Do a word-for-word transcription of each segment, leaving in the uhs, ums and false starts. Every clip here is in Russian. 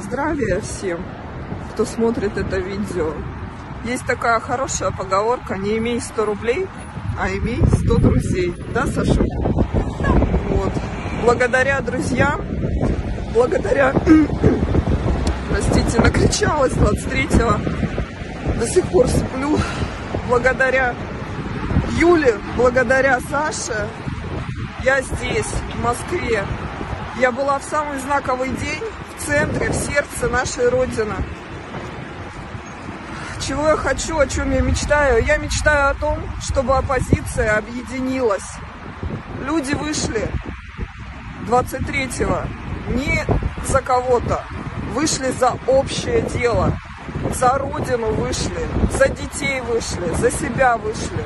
здравия всем, кто смотрит это видео. Есть такая хорошая поговорка: не имей сто рублей, а имей сто друзей. Да, Саша? Вот. Благодаря друзьям, благодаря... Простите, накричалась двадцать третьего. До сих пор сплю. Благодаря Юле, благодаря Саше я здесь, в Москве. Я была в самый знаковый день в центре, в сердце нашей Родины. Чего я хочу, о чем я мечтаю? Я мечтаю о том, чтобы оппозиция объединилась. Люди вышли двадцать третьего не за кого-то, вышли за общее дело, за Родину вышли, за детей вышли, за себя вышли.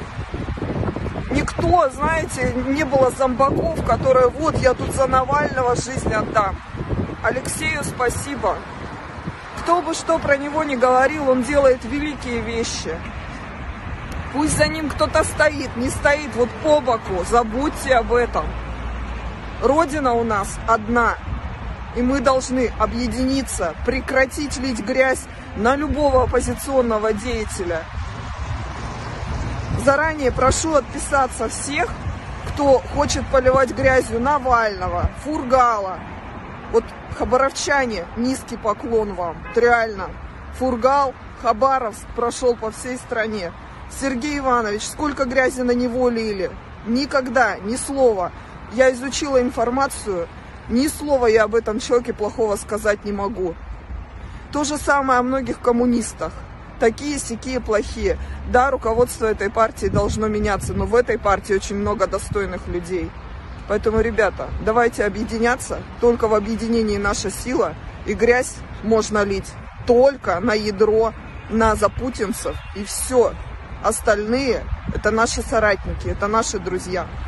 Никто, знаете, не было зомбаков, которые вот я тут за Навального жизнь отдам. Алексею спасибо. Кто бы что про него ни говорил, он делает великие вещи. Пусть за ним кто-то стоит, не стоит вот по боку, забудьте об этом. Родина у нас одна, и мы должны объединиться, прекратить лить грязь на любого оппозиционного деятеля. Заранее прошу отписаться всех, кто хочет поливать грязью Навального, Фургала. Вот хабаровчане, низкий поклон вам, реально. Фургал, Хабаровск прошел по всей стране. Сергей Иванович, сколько грязи на него лили? Никогда, ни слова. Я изучила информацию, ни слова я об этом человеке плохого сказать не могу. То же самое о многих коммунистах. Такие-сякие плохие. Да, руководство этой партии должно меняться, но в этой партии очень много достойных людей. Поэтому, ребята, давайте объединяться. Только в объединении наша сила, и грязь можно лить только на ядро, на запутинцев, и все. Остальные — это наши соратники, это наши друзья.